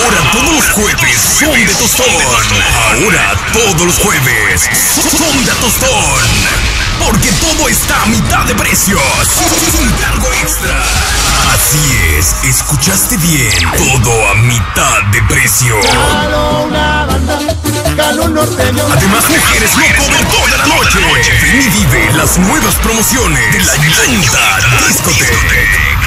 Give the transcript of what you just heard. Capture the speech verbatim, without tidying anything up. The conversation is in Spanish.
Ahora todos los jueves son de tostón. Ahora todos los jueves son de tostón. Porque todo está a mitad de precio. Sin cargo extra. Así es, escuchaste bien. Todo a mitad de precio. Además, mujeres no cobran toda la noche. Ven y vive las nuevas promociones de la Llanta Discoteque.